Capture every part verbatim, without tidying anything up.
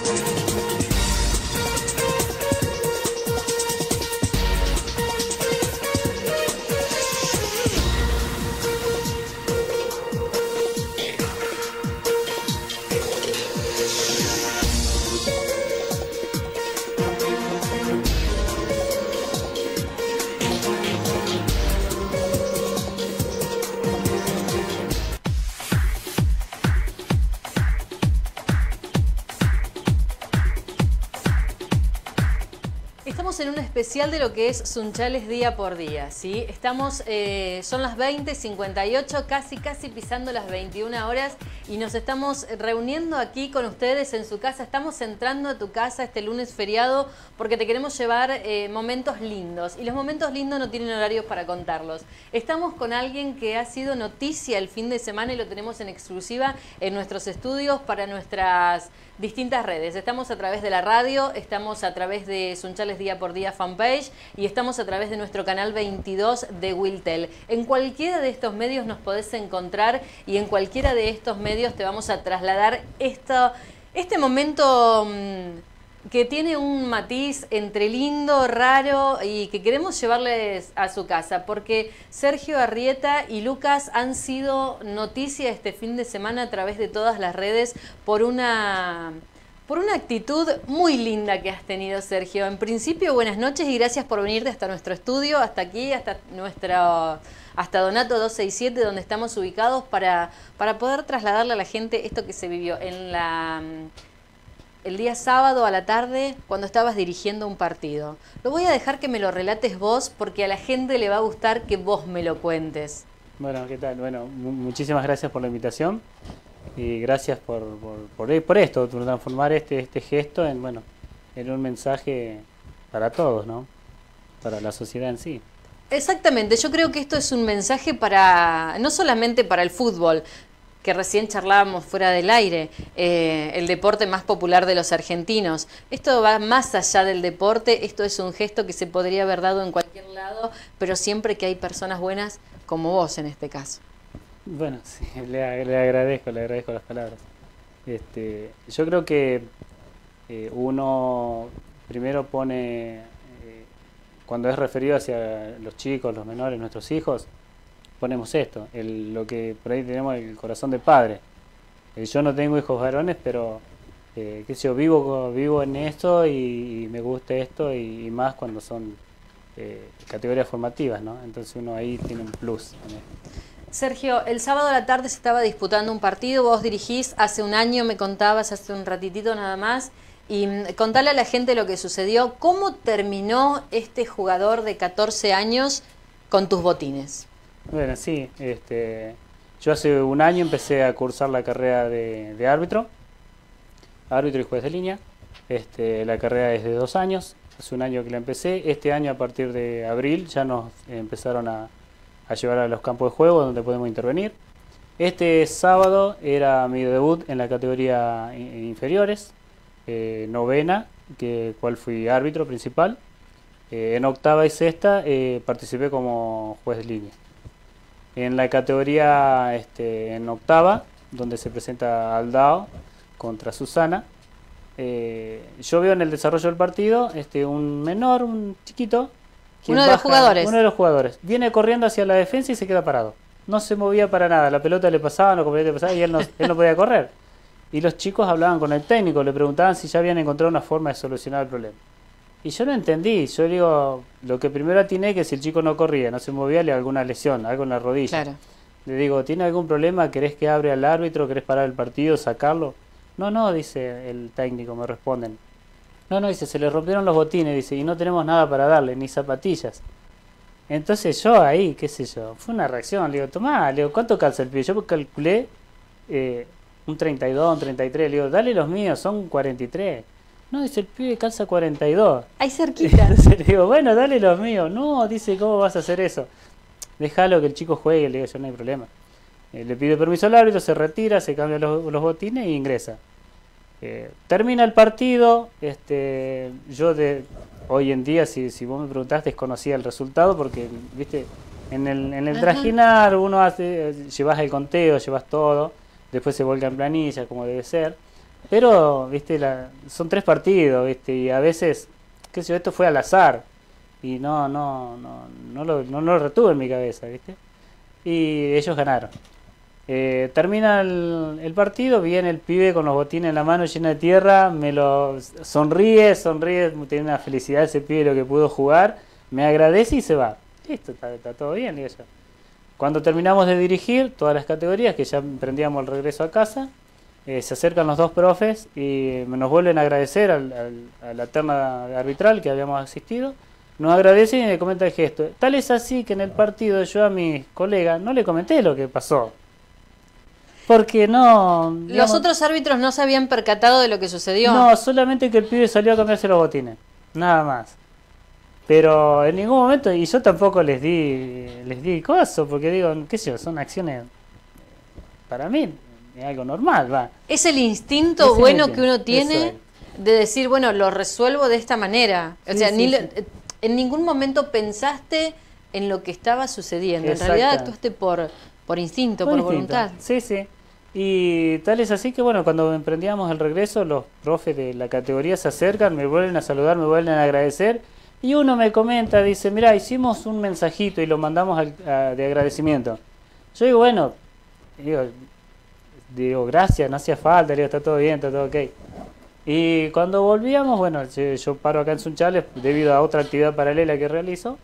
Estamos en un especial de lo que es Sunchales día por día, ¿sí? Estamos, eh, son las veinte cincuenta y ocho, casi casi pisando las veintiuna horas y nos estamos reuniendo aquí con ustedes en su casa. Estamos entrando a tu casa este lunes feriado porque te queremos llevar eh, momentos lindos y los momentos lindos no tienen horarios para contarlos. Estamos con alguien que ha sido noticia el fin de semana y lo tenemos en exclusiva en nuestros estudios para nuestras distintas redes. Estamos a través de la radio, estamos a través de Sunchales día por día fanpage y estamos a través de nuestro canal veintidós de Wiltel. En cualquiera de estos medios nos podés encontrar y en cualquiera de estos medios te vamos a trasladar esto, este momento mmm, que tiene un matiz entre lindo, raro y que queremos llevarles a su casa porque Sergio Arrieta y Lucas han sido noticia este fin de semana a través de todas las redes por una... por una actitud muy linda que has tenido, Sergio. En principio, buenas noches y gracias por venirte hasta nuestro estudio, hasta aquí, hasta nuestro, hasta Donato doscientos sesenta y siete, donde estamos ubicados, para, para poder trasladarle a la gente esto que se vivió en la, el día sábado a la tarde, cuando estabas dirigiendo un partido. Lo voy a dejar que me lo relates vos, porque a la gente le va a gustar que vos me lo cuentes. Bueno, ¿qué tal? Bueno, muchísimas gracias por la invitación. Y gracias por, por, por, por esto, por transformar este, este gesto en, bueno, en un mensaje para todos, ¿no? Para la sociedad en sí. Exactamente, yo creo que esto es un mensaje para, no solamente para el fútbol, que recién charlábamos fuera del aire, eh, el deporte más popular de los argentinos. Esto va más allá del deporte, esto es un gesto que se podría haber dado en cualquier lado, pero siempre que hay personas buenas como vos en este caso. Bueno, sí, le, le agradezco, le agradezco las palabras. Este, yo creo que eh, uno primero pone, eh, cuando es referido hacia los chicos, los menores, nuestros hijos, ponemos esto, el, lo que por ahí tenemos el corazón de padre. Eh, yo no tengo hijos varones, pero eh, qué sé yo, vivo, vivo en esto y, y me gusta esto y, y más cuando son eh, categorías formativas, ¿no? Entonces uno ahí tiene un plus en esto. Sergio, el sábado a la tarde se estaba disputando un partido, vos dirigís hace un año, me contabas hace un ratitito nada más, y contale a la gente lo que sucedió. ¿Cómo terminó este jugador de catorce años con tus botines? Bueno, sí, este, yo hace un año empecé a cursar la carrera de, de árbitro, árbitro y juez de línea. Este, la carrera es de dos años, hace un año que la empecé. Este año, a partir de abril, ya nos empezaron a... a llevar a los campos de juego donde podemos intervenir. Este sábado era mi debut en la categoría inferiores, eh, novena, que cual fui árbitro principal. Eh, en octava y sexta eh, participé como juez de línea. En la categoría este, en octava, donde se presenta Aldao contra Susana, eh, yo veo en el desarrollo del partido este, un menor, un chiquito, Uno de baja, los jugadores. Uno de los jugadores. Viene corriendo hacia la defensa y se queda parado. No se movía para nada. La pelota le pasaba, los compañeros le pasaban y él no, él no podía correr. Y los chicos hablaban con el técnico, le preguntaban si ya habían encontrado una forma de solucionar el problema. Y yo no entendí. Yo digo, lo que primero atiné es que si el chico no corría, no se movía, le alguna lesión, algo en la rodilla. Claro. Le digo, ¿tiene algún problema? ¿Querés que abre al árbitro? ¿Querés parar el partido, sacarlo? No, no, dice el técnico, me responden. No, no, dice, se le rompieron los botines, dice, y no tenemos nada para darle, ni zapatillas. Entonces yo ahí, qué sé yo, fue una reacción, le digo, tomá, le digo, ¿cuánto calza el pibe? Yo calculé eh, un treinta y dos, un treinta y tres, le digo, dale los míos, son cuarenta y tres. No, dice, el pibe calza cuarenta y dos. Ahí cerquita. Entonces le digo, bueno, dale los míos. No, dice, ¿cómo vas a hacer eso? Déjalo que el chico juegue, le digo, yo no hay problema. Eh, le pide permiso al árbitro, se retira, se cambia los, los botines e ingresa. Eh, termina el partido, este, yo de hoy en día, si, si vos me preguntás, desconocía el resultado porque, viste, en el, en el trajinar uno hace, llevas el conteo, llevas todo, después se vuelca en planilla como debe ser. Pero, viste, la, son tres partidos, viste, y a veces, qué sé yo, esto fue al azar. Y no, no, no, no lo, no lo retuve en mi cabeza, viste. Y ellos ganaron. Eh, termina el, el partido, viene el pibe con los botines en la mano llena de tierra, me lo sonríe, sonríe, tiene una felicidad ese pibe lo que pudo jugar, me agradece y se va. Listo, está, está todo bien, digo yo. Cuando terminamos de dirigir todas las categorías, que ya emprendíamos el regreso a casa, eh, se acercan los dos profes y nos vuelven a agradecer al, al, a la terna arbitral que habíamos asistido. Nos agradecen y me comenta el gesto. Tal es así que en el partido yo a mis colegas no le comenté lo que pasó. Porque no... Digamos, ¿los otros árbitros no se habían percatado de lo que sucedió? No, solamente que el pibe salió a cambiarse los botines. Nada más. Pero en ningún momento, y yo tampoco les di les di coso, porque digo, qué sé yo, son acciones, para mí, es algo normal, va. Es el instinto es bueno el, que uno tiene de decir, bueno, lo resuelvo de esta manera. O sí, sea, sí, ni sí. Lo, en ningún momento pensaste en lo que estaba sucediendo. Exacto. En realidad actuaste por, por instinto, por, por instinto. voluntad. Sí, sí. Y tal es así que, bueno, cuando emprendíamos el regreso, los profes de la categoría se acercan, me vuelven a saludar, me vuelven a agradecer. Y uno me comenta, dice, mira, hicimos un mensajito y lo mandamos al, a, de agradecimiento. Yo digo, bueno, digo, digo, gracias, no hacía falta, digo, está todo bien, está todo ok. Y cuando volvíamos, bueno, yo, yo paro acá en Sunchales debido a otra actividad paralela que realizo.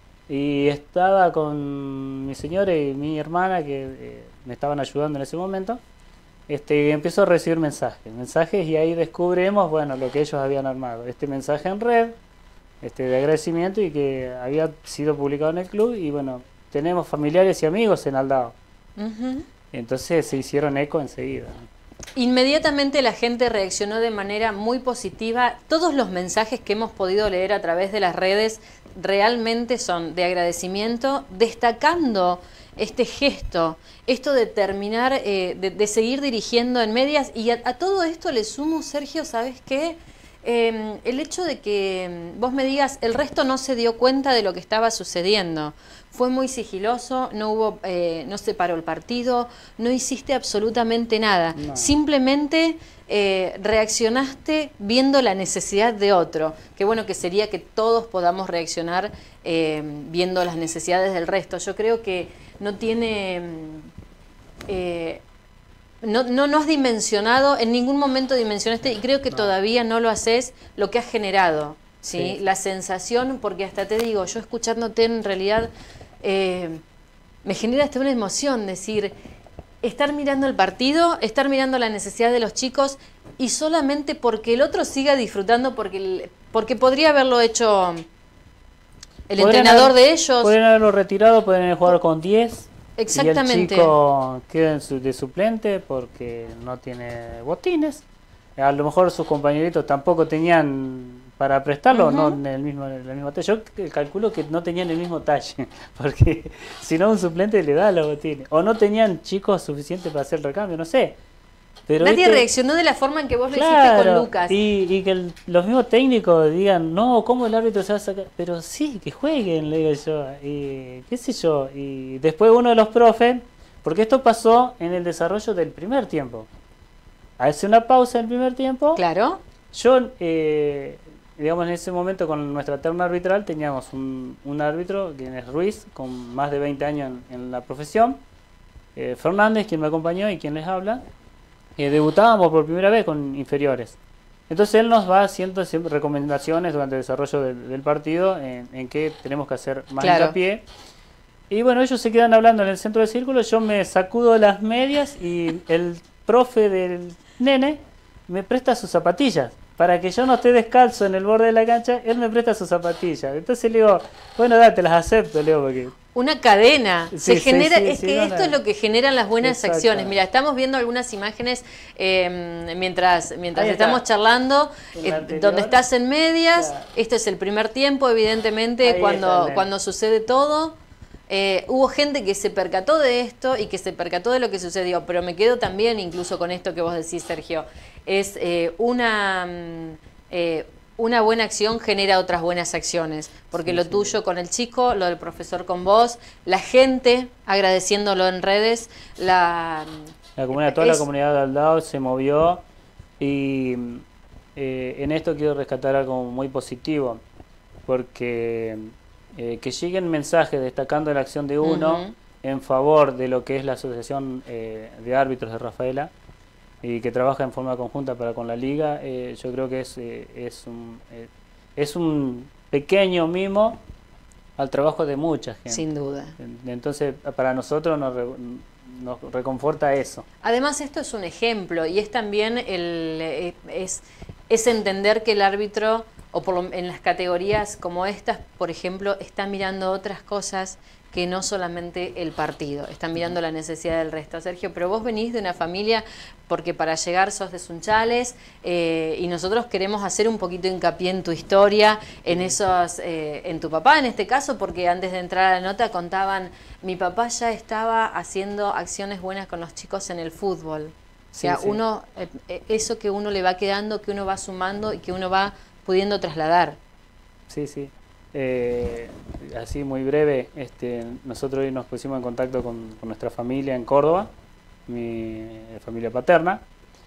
Y estaba con mi señora y mi hermana que eh, me estaban ayudando en ese momento. Este, y empiezo a recibir mensajes, mensajes y ahí descubrimos, bueno, lo que ellos habían armado. Este mensaje en red, este de agradecimiento y que había sido publicado en el club y bueno, tenemos familiares y amigos en Aldao. Uh-huh. Entonces se hicieron eco enseguida. Inmediatamente la gente reaccionó de manera muy positiva. Todos los mensajes que hemos podido leer a través de las redes realmente son de agradecimiento, destacando este gesto, esto de terminar, eh, de, de seguir dirigiendo en medias. Y a, a todo esto le sumo, Sergio, ¿sabes qué? Eh, el hecho de que vos me digas, el resto no se dio cuenta de lo que estaba sucediendo. Fue muy sigiloso, no hubo, eh, no se paró el partido, no hiciste absolutamente nada. No. Simplemente eh, reaccionaste viendo la necesidad de otro. Qué bueno que sería que todos podamos reaccionar eh, viendo las necesidades del resto. Yo creo que no tiene... Eh, No, no, no has dimensionado, en ningún momento dimensionaste, y creo que no. Todavía no lo haces, lo que has generado, ¿sí? Sí. La sensación, porque hasta te digo, yo escuchándote en realidad eh, me genera hasta una emoción, decir, estar mirando el partido, estar mirando la necesidad de los chicos, y solamente porque el otro siga disfrutando, porque, el, porque podría haberlo hecho el entrenador haber, de ellos. Podrían haberlo retirado, podrían haber jugado con diez. Exactamente. Y el chico queda de suplente porque no tiene botines. A lo mejor sus compañeritos tampoco tenían para prestarlo, uh-huh. No en el mismo, en el mismo talle. Yo calculo que no tenían el mismo talle, porque si no un suplente le da los botines. O no tenían chicos suficientes para hacer el recambio, no sé. Pero nadie este, reaccionó de la forma en que vos claro, lo hiciste con Lucas. Y, y que el, los mismos técnicos digan, no, ¿cómo el árbitro se va a sacar? Pero sí, que jueguen, le digo yo. Y qué sé yo. Y después uno de los profes, porque esto pasó en el desarrollo del primer tiempo. Hace una pausa en el primer tiempo. Claro. Yo, eh, digamos, en ese momento con nuestra terna arbitral teníamos un, un árbitro, quien es Ruiz, con más de veinte años en, en la profesión. Eh, Fernández, quien me acompañó y quien les habla. Eh, debutábamos por primera vez con inferiores. Entonces él nos va haciendo siempre recomendaciones durante el desarrollo del, del partido en, en qué tenemos que hacer más claro. hincapié. Y bueno, ellos se quedan hablando en el centro del círculo, yo me sacudo las medias y el profe del nene me presta sus zapatillas. Para que yo no esté descalzo en el borde de la cancha, él me presta sus zapatillas. Entonces le digo, bueno, date, las acepto, le digo, porque... Una cadena, sí, se sí, genera, sí, es sí, que no, esto no. es lo que generan las buenas Exacto. acciones. Mira, estamos viendo algunas imágenes eh, mientras, mientras estamos charlando, eh, donde estás en medias, ya. Este es el primer tiempo, evidentemente, ahí cuando, está, cuando sucede todo. Eh, hubo gente que se percató de esto y que se percató de lo que sucedió, pero me quedo también, incluso con esto que vos decís, Sergio, es eh, una... Eh, una buena acción genera otras buenas acciones, porque sí, lo sí. tuyo con el chico, lo del profesor con vos, la gente agradeciéndolo en redes, la, la comunidad, toda es, la comunidad de Aldao se movió Y eh, en esto quiero rescatar algo muy positivo, porque eh, que lleguen mensajes destacando la acción de uno uh-huh. en favor de lo que es la Asociación eh, de Árbitros de Rafaela, y que trabaja en forma conjunta para con la liga, eh, yo creo que es, eh, es, un, eh, es un pequeño mimo al trabajo de mucha gente. Sin duda. Entonces, para nosotros nos, re, nos reconforta eso. Además, esto es un ejemplo, y es también el, es, es entender que el árbitro, o por lo, en las categorías como estas, por ejemplo, está mirando otras cosas que no solamente el partido, están mirando la necesidad del resto. Sergio, pero vos venís de una familia, porque para llegar sos de Sunchales, eh, y nosotros queremos hacer un poquito hincapié en tu historia, en esos, eh, en tu papá en este caso, porque antes de entrar a la nota contaban, mi papá ya estaba haciendo acciones buenas con los chicos en el fútbol. Sí, o sea, sí. uno, eh, eso que uno le va quedando, que uno va sumando y que uno va pudiendo trasladar. Sí, sí. Eh, así muy breve, este, nosotros hoy nos pusimos en contacto con, con nuestra familia en Córdoba, mi familia paterna,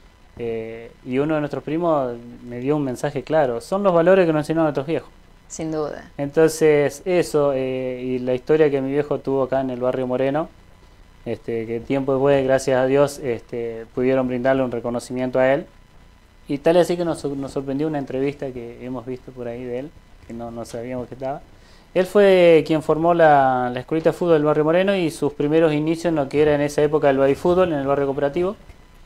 eh, y uno de nuestros primos me dio un mensaje claro: son los valores que nos enseñaron nuestros viejos. Sin duda. Entonces eso, eh, y la historia que mi viejo tuvo acá en el barrio Moreno, este, que tiempo después, gracias a Dios, este, pudieron brindarle un reconocimiento a él, y tal así que nos, nos sorprendió una entrevista que hemos visto por ahí de él, que no, no sabíamos que estaba. Él fue quien formó la, la escuelita de fútbol del barrio Moreno y sus primeros inicios en lo que era en esa época el baby fútbol en el barrio cooperativo,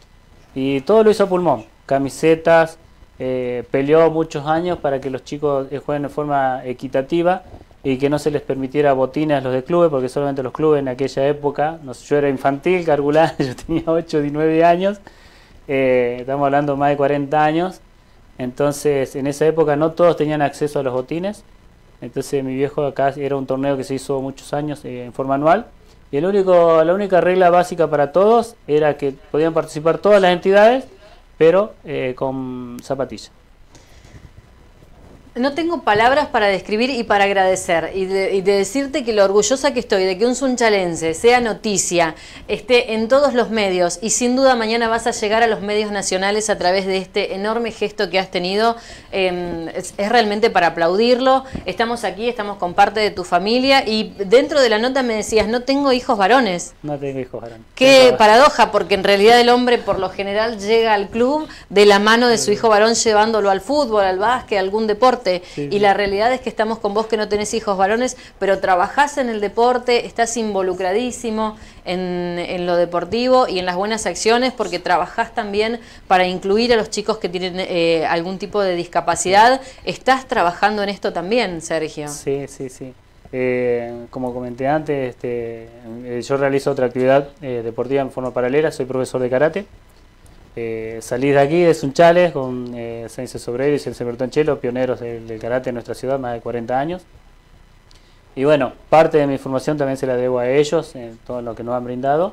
y todo lo hizo a pulmón, camisetas, eh, peleó muchos años para que los chicos jueguen de forma equitativa y que no se les permitiera botines a los de clubes, porque solamente los clubes en aquella época, no sé, yo era infantil, cargulán, yo tenía ocho y nueve años, eh, estamos hablando más de cuarenta años. Entonces, en esa época no todos tenían acceso a los botines. Entonces, mi viejo acá era un torneo que se hizo muchos años eh, en forma anual. Y el único, la única regla básica para todos era que podían participar todas las entidades, pero eh, con zapatillas. No tengo palabras para describir y para agradecer, y de, y de decirte que lo orgullosa que estoy de que un sunchalense sea noticia, esté en todos los medios, y sin duda mañana vas a llegar a los medios nacionales a través de este enorme gesto que has tenido. Eh, es, es realmente para aplaudirlo. Estamos aquí, estamos con parte de tu familia, y dentro de la nota me decías, no tengo hijos varones. No tengo hijos varones. Qué paradoja, porque en realidad el hombre por lo general llega al club de la mano de su hijo varón, llevándolo al fútbol, al básquet, a algún deporte. Sí, y sí. La realidad es que estamos con vos, que no tenés hijos varones, pero trabajás en el deporte, estás involucradísimo en, en lo deportivo y en las buenas acciones, porque trabajás también para incluir a los chicos que tienen eh, algún tipo de discapacidad. Estás trabajando en esto también, Sergio. Sí, sí, sí. Eh, como comenté antes, este, eh, yo realizo otra actividad eh, deportiva en forma paralela, soy profesor de karate. Eh, salí de aquí, de Sunchales, con eh, Sáenz Sobrero y Celso Bertoncello, pioneros del, del karate en nuestra ciudad, más de cuarenta años. Y bueno, parte de mi formación también se la debo a ellos, en todo lo que nos han brindado.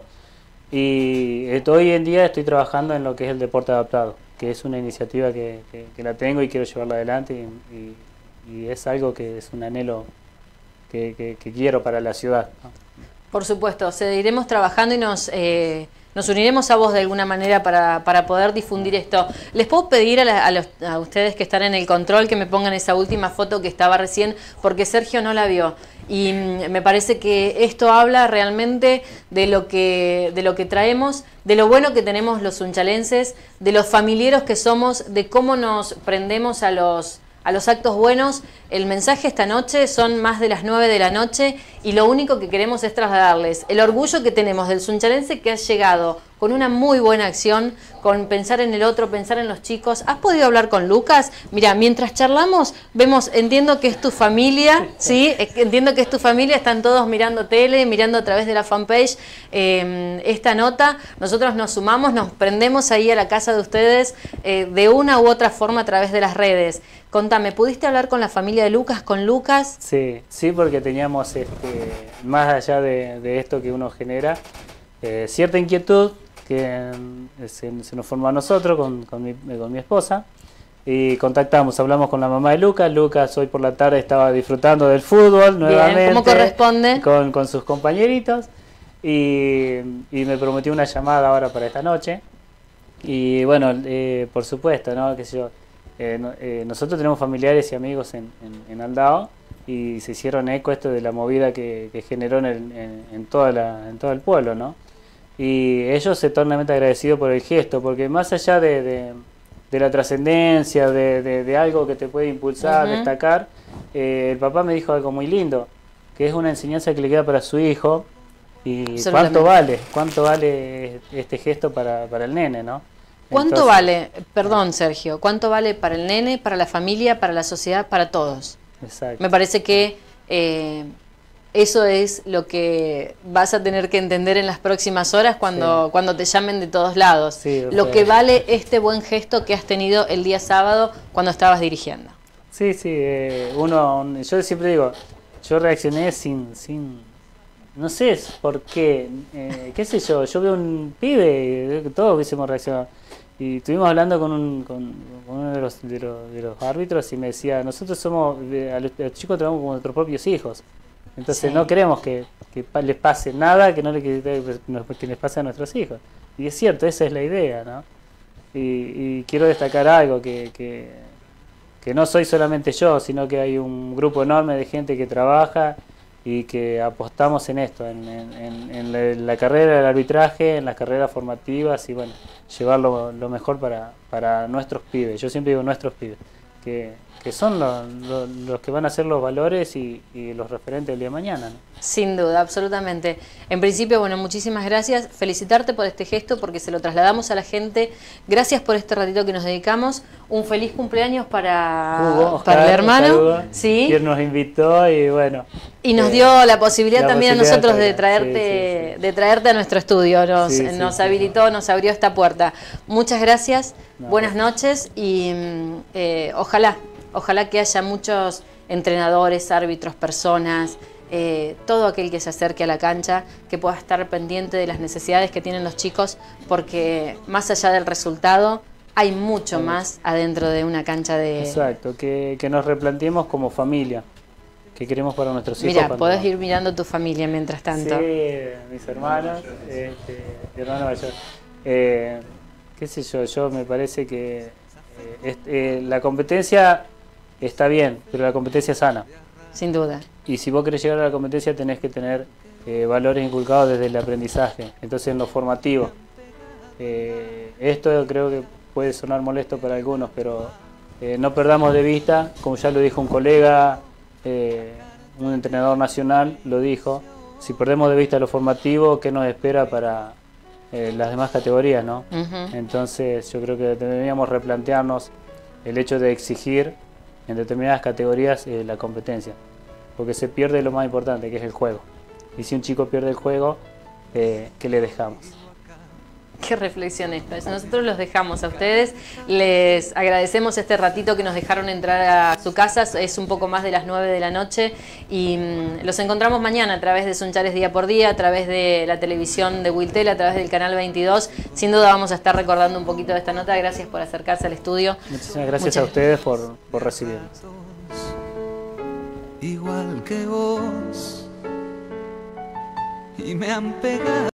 Y eh, hoy en día estoy trabajando en lo que es el deporte adaptado, que es una iniciativa que, que, que la tengo y quiero llevarla adelante, y, y, y es algo que es un anhelo que, que, que quiero para la ciudad, ¿no? Por supuesto, seguiremos trabajando y nos... Eh... Nos uniremos a vos de alguna manera para, para poder difundir esto. Les puedo pedir a, la, a, los, a ustedes que están en el control que me pongan esa última foto que estaba recién, porque Sergio no la vio. Y me parece que esto habla realmente de lo que, de lo que traemos, de lo bueno que tenemos los sunchalenses, de los familiares que somos, de cómo nos prendemos a los... a los actos buenos. El mensaje esta noche son más de las nueve de la noche, y lo único que queremos es trasladarles el orgullo que tenemos del sunchalense, que ha llegado con una muy buena acción, con pensar en el otro, pensar en los chicos. ¿Has podido hablar con Lucas? Mira, mientras charlamos, vemos, entiendo que es tu familia, ¿sí? Entiendo que es tu familia, están todos mirando tele, mirando a través de la fanpage eh, esta nota. Nosotros nos sumamos, nos prendemos ahí a la casa de ustedes eh, de una u otra forma a través de las redes. Contame, ¿pudiste hablar con la familia de Lucas, con Lucas? Sí, sí, porque teníamos, este, más allá de, de esto que uno genera, eh, cierta inquietud que eh, se, se nos formó a nosotros con, con, mi, con mi esposa, y contactamos, hablamos con la mamá de Lucas. Lucas hoy por la tarde estaba disfrutando del fútbol nuevamente. Bien, ¿cómo corresponde? Con, con sus compañeritos, y, y me prometió una llamada ahora para esta noche. Y bueno, eh, por supuesto, ¿no? ¿Qué sé yo? Eh, no, eh, nosotros tenemos familiares y amigos en, en, en Aldao y se hicieron eco esto de la movida que, que generó en, el, en, en, toda la, en todo el pueblo, ¿no? Y ellos eternamente agradecidos por el gesto, porque más allá de, de, de la trascendencia, de, de, de algo que te puede impulsar, uh-huh. destacar, eh, el papá me dijo algo muy lindo, que es una enseñanza que le queda para su hijo. Y cuánto vale, cuánto vale este gesto para, para el nene, ¿no? ¿Cuánto Entonces, vale, perdón Sergio, cuánto vale para el nene, para la familia, para la sociedad, para todos? Exacto. Me parece que eh, eso es lo que vas a tener que entender en las próximas horas cuando, sí. cuando te llamen de todos lados. Sí, lo que vale este buen gesto que has tenido el día sábado cuando estabas dirigiendo. Sí, sí, eh, uno, yo siempre digo, yo reaccioné sin... sin no sé por qué, eh, qué sé yo, yo veo un pibe, todos hubiésemos reaccionado. Y estuvimos hablando con, un, con, con uno de los, de, los, de los árbitros y me decía, nosotros somos, a los, a los chicos tenemos como nuestros propios hijos. Entonces sí. no queremos que, que les pase nada que no le, que, que les pase a nuestros hijos. Y es cierto, esa es la idea, ¿no? Y, y quiero destacar algo, que, que, que no soy solamente yo, sino que hay un grupo enorme de gente que trabaja y que apostamos en esto, en, en, en, la, en la carrera del arbitraje, en las carreras formativas y bueno, llevar lo, lo mejor para, para nuestros pibes. Yo siempre digo nuestros pibes, que, que son lo, lo, los que van a ser los valores y, y los referentes del día de mañana, ¿no? Sin duda, absolutamente. En principio, bueno, muchísimas gracias. Felicitarte por este gesto porque se lo trasladamos a la gente. Gracias por este ratito que nos dedicamos. Un feliz cumpleaños para, Hugo, Oscar, para el hermano. Sí. Quien nos invitó y bueno. Y nos eh, dio la posibilidad la también posibilidad a nosotros de traerte, sí, sí, sí. de traerte a nuestro estudio. Nos, sí, sí, nos sí, habilitó, sí. nos abrió esta puerta. Muchas gracias. No, buenas noches y eh, ojalá, ojalá que haya muchos entrenadores, árbitros, personas. Eh, todo aquel que se acerque a la cancha, que pueda estar pendiente de las necesidades que tienen los chicos, porque más allá del resultado, hay mucho Vamos. más adentro de una cancha de... Exacto, que, que nos replanteemos como familia, que queremos para nuestros hijos. Mira, podés no... ir mirando tu familia mientras tanto. Sí, mis hermanos, este, mi hermano mayor. Eh, qué sé yo, yo me parece que eh, este, eh, la competencia está bien, pero la competencia es sana. Sin duda. Y si vos querés llegar a la competencia tenés que tener eh, valores inculcados desde el aprendizaje, entonces en lo formativo. Eh, esto creo que puede sonar molesto para algunos, pero eh, no perdamos de vista, como ya lo dijo un colega, eh, un entrenador nacional lo dijo, si perdemos de vista lo formativo, ¿qué nos espera para eh, las demás categorías, ¿no? Uh-huh. Entonces yo creo que deberíamos replantearnos el hecho de exigir en determinadas categorías eh, la competencia, porque se pierde lo más importante, que es el juego. Y si un chico pierde el juego, eh, ¿qué le dejamos? Qué reflexión esta. Nosotros los dejamos a ustedes, les agradecemos este ratito que nos dejaron entrar a su casa, es un poco más de las nueve de la noche y mmm, los encontramos mañana a través de Sunchales Día por Día, a través de la televisión de Wiltel, a través del canal veintidós. Sin duda vamos a estar recordando un poquito de esta nota. Gracias por acercarse al estudio. Muchísimas gracias Muchas... a ustedes por, por recibirnos. Igual que vos y me han pegado.